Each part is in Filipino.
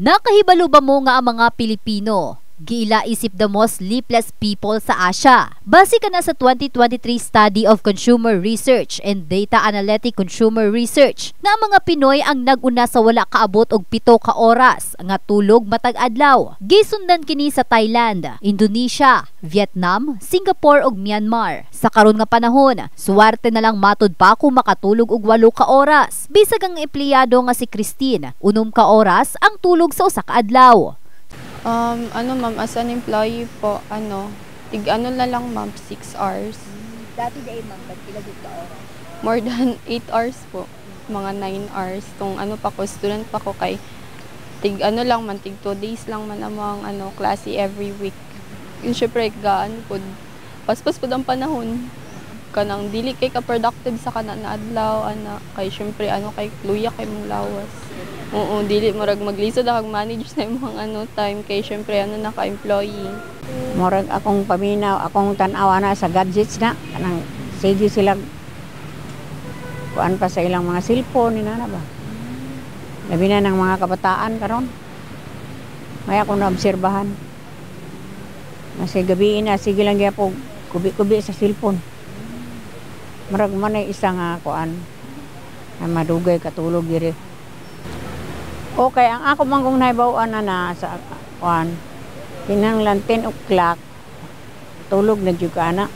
Nakahibalo ba mo nga ang mga Pilipino? Giila isip the most sleepless people sa Asia. Base ka na sa 2023 Study of Consumer Research and Data Analytic Consumer Research na ang mga Pinoy ang naguna sa wala kaabot og 7 ka oras nga tulog matag adlaw. Gisundan kini sa Thailand, Indonesia, Vietnam, Singapore ug Myanmar. Sa karon nga panahon, suwerte na lang matud pa kung makatulog og 8 ka oras. Bisag ang empleyado nga si Christine, 6 ka oras ang tulog sa usa ka adlaw. Ma'am, as an employee po, na lang ma'am, 6 hours. Dati day ma'am, pila gud ka oras? More than 8 hours po. Mga 9 hours. Kung pa ko, student pa ko kay, tig 2 days lang man amang klase every week. Yun syempre, po, paspas po ang panahon. Kanang dili kay ka-productive sa na adlaw, kay syempre, kay luya kay mong lawas. Oo, dili murag maglisod ako manage sa imong time kay syempre naka-employee. Murag akong paminaw, akong tan-awa na sa gadgets na kanang sige sila kuan pa sa ilang mga cellphone na ba. Labi na ng mga kabataan karon. May ako naobserbahan. Kasi gabi na sige lang gyapon kubi-kubi sa cellphone. Murag man ay isa nga kuan na madugay katulog diri. Okay, ang ako man kung naibawan na sa kuan, kinahanglan 10 o'clock, tulog na dyan ka na.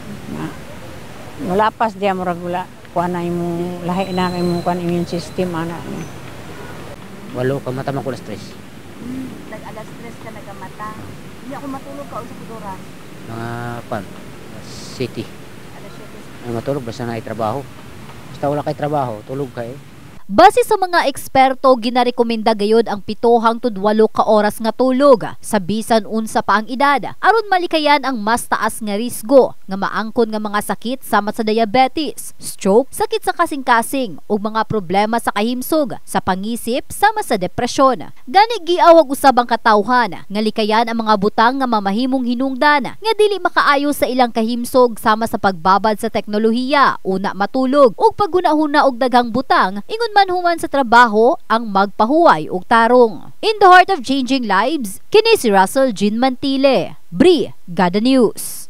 Mulapas diya murag wala, kuan na yung lahi na yung immune system. 8 ka mata man ko na stress. Nag-alas stress ka nagamata. Hindi ako matulog ka o sa kuduran? Mga city. Alas 7. Ay matulog, basta na trabaho. Basta wala kay trabaho, tulog ka eh. Base sa mga eksperto, ginarekomenda gayud ang 7 hangtod 8 ka oras nga tulog sa bisan unsa pa ang edad aron malikayan ang mas taas nga risgo nga maangkon nga mga sakit sama sa diabetes, stroke, sakit sa kasing-kasing ug mga problema sa kahimsog, sa pangisip sama sa depresyon. Gani giawag usab ang katawhan nga likayan ang mga butang nga mamahimong hinungdan nga dili makaayo sa ilang kahimsog sama sa pagbabad sa teknolohiya, una matulog ug paghuna-huna og daghang butang ingon human sa trabaho ang magpahuway og tarong. In the heart of changing lives, kini si Russell Jean Mantile, Brigada News.